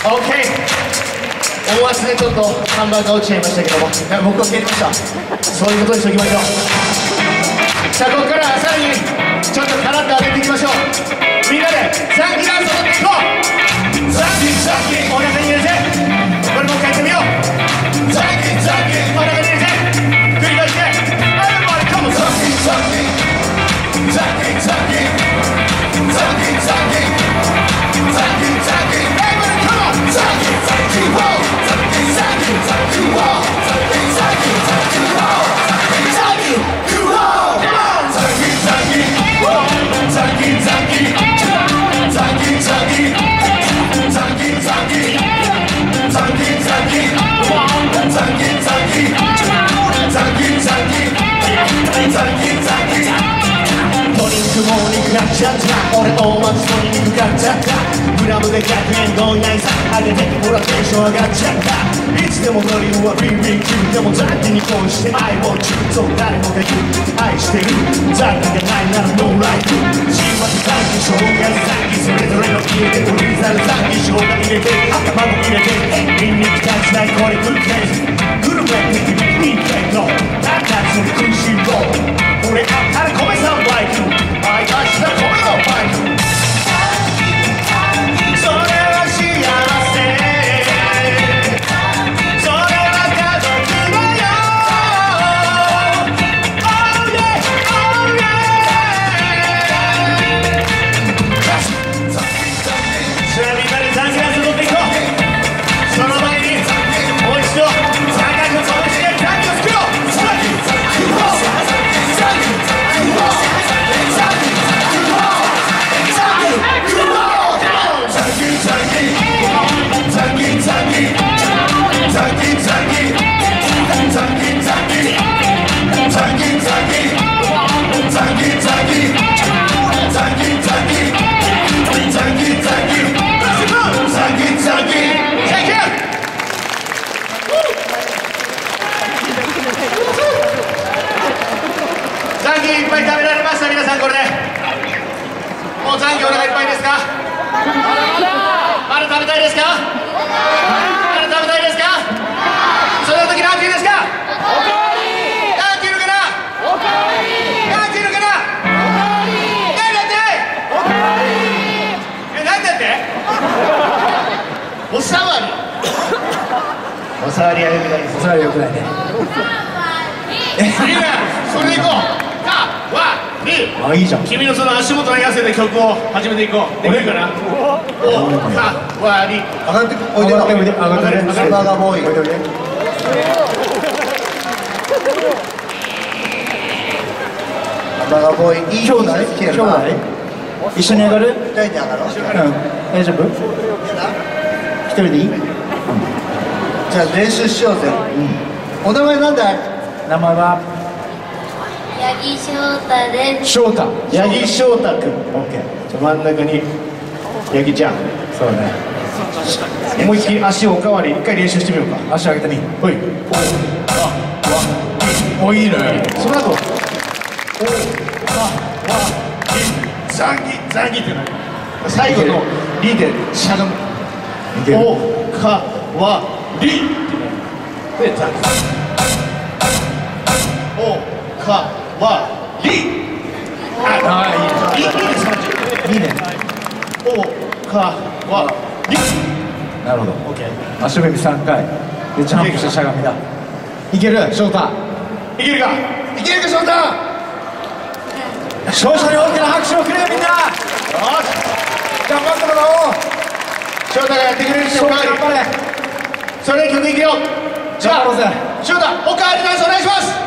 思わずねちょっとハンバーガー落ちちゃいましたけども、僕は蹴りました。そういうことにしておきましょう。さあここからさらにちょっとカラッと上げていきましょう。みんなでザンギダンスを踊っていこう。ザンギザンギお腹に入れて、これもう一回やってみよう。ザンギザンギお腹に入れて繰り返して、Everybody come on。ザンギザンギザンギザンギザンギザンギザンギザンギ Everybody come on。ザンギザンギ Whoa。俺大松のに肉買っちゃった。グラムで100円どんなにさ上げてほらテンション上がっちゃった。いつでもノリは BBQ でもザンギに恋して愛を中そう誰もが言う愛してるザンギがないならノーライフ。新町ザンギ生姜ザンギそれぞれの家で売りざるザンギ生姜入れて卵入れてニンニクたちないこれグルメグルメ的にいいけどなんだそれ食いしん坊俺あったら米さんバイク愛出した米のバイクそれは幸せそれは家族だよ Oh yeah Oh yeah さあみんなでザンギダンス踊っていこう。その前にもう一度ザンギの拳でザンギを作ろう。ザンギいっぱい食べられました皆さん。これでもうザンギお腹いっぱいですか？まだ食べたいですか？まだ食べたいですか？その時何て言うんですか？おかわり。何て言うのかな？おかわり。何て言うのかな？おかわり。何だって？おかわり。何だって？おさわり。おさわりはよくないです。 おさわりはよくないね。 いいね。それでいこう。 あ、いいじゃん。 君のその足元に合わせて曲を始めていこう。できるかな？おかわり。 上がっておいで。おいで。上がってね。ハンバーガーボーイ。おいでおいで。ハンバーガーボーイ。いい兄弟？兄弟？一緒に上がる？一人で上がろう。大丈夫？一人でいい？じゃあ練習しようぜ。お名前なんだい？名前は？ 八木翔太です。 翔太。 八木翔太君。オッケー。じゃあ真ん中に八木ちゃん。 そうね。 思いっきり足をおかわり一回練習してみようか。 足上げてみ。 ほい。 おいいね。 その後。おかわり。ザンギザンギってなる。最後のリでしゃがむ。おかわり。でザンギ。おかわり。ああいいね。いいね。おかわり。 なるほど。 オッケー。 足踏み3回でジャンプしてしゃがみだ。いける翔太。 いけるか。いけるか翔太。 勝者に大きな拍手をくれよみんな。よし。頑張ってもらおう。 翔太がやってくれるでしょうか。 頑張れ。 それで曲いくよ。じゃあ翔太おかわりダンスお願いします。